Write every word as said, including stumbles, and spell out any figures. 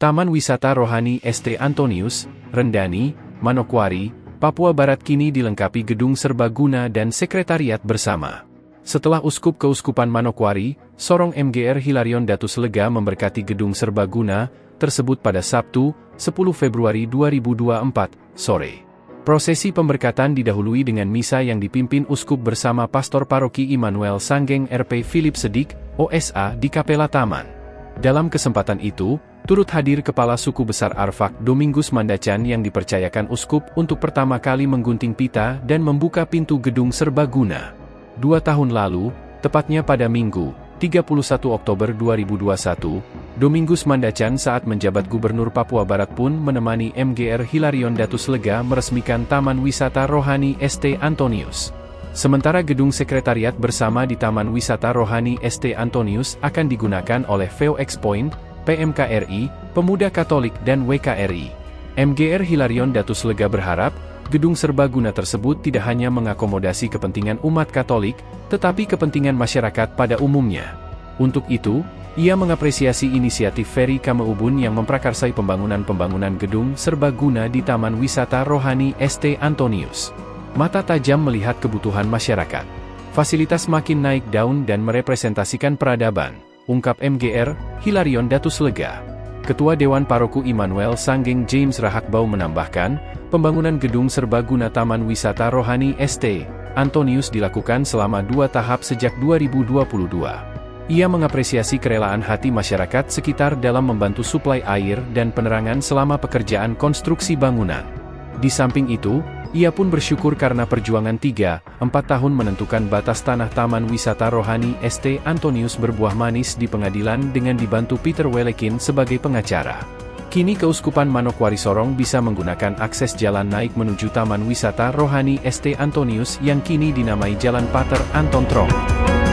Taman Wisata Rohani S T Antonius, Rendani, Manokwari, Papua Barat kini dilengkapi gedung serbaguna dan sekretariat bersama. Setelah Uskup Keuskupan Manokwari, Sorong M G R Hilarion Datus Lega memberkati gedung serbaguna tersebut pada Sabtu, sepuluh Februari dua ribu dua puluh empat, sore. Prosesi pemberkatan didahului dengan misa yang dipimpin Uskup bersama Pastor Paroki Immanuel Sanggeng R P Philip Sedik, O S A di Kapela Taman. Dalam kesempatan itu, turut hadir Kepala Suku Besar Arfak Domingus Mandacan yang dipercayakan Uskup untuk pertama kali menggunting pita dan membuka pintu gedung serbaguna. Dua tahun lalu, tepatnya pada Minggu, tiga puluh satu Oktober dua ribu dua puluh satu, Domingus Mandacan saat menjabat Gubernur Papua Barat pun menemani M G R Hilarion Datus Lega meresmikan Taman Wisata Rohani S T Antonius. Sementara gedung sekretariat bersama di Taman Wisata Rohani S T Antonius akan digunakan oleh V O X Point, P M K R I, Pemuda Katolik dan W K R I. M G R Hilarion Datus Lega berharap, gedung serbaguna tersebut tidak hanya mengakomodasi kepentingan umat Katolik, tetapi kepentingan masyarakat pada umumnya. Untuk itu, ia mengapresiasi inisiatif Ferry Kameubun yang memprakarsai pembangunan-pembangunan gedung serbaguna di Taman Wisata Rohani S T Antonius. Mata tajam melihat kebutuhan masyarakat. Fasilitas makin naik daun dan merepresentasikan peradaban, ungkap M G R Hilarion Datus Lega. Ketua Dewan Paroku Immanuel Sanggeng James Rahakbau menambahkan, pembangunan gedung serbaguna Taman Wisata Rohani S T Antonius dilakukan selama dua tahap sejak dua ribu dua puluh dua. Ia mengapresiasi kerelaan hati masyarakat sekitar dalam membantu suplai air dan penerangan selama pekerjaan konstruksi bangunan. Di samping itu, ia pun bersyukur karena perjuangan tiga empat tahun menentukan batas tanah Taman Wisata Rohani S T Antonius berbuah manis di pengadilan dengan dibantu Peter Welekin sebagai pengacara. Kini Keuskupan Manokwari Sorong bisa menggunakan akses jalan naik menuju Taman Wisata Rohani S T Antonius yang kini dinamai Jalan Pater Anton Trong.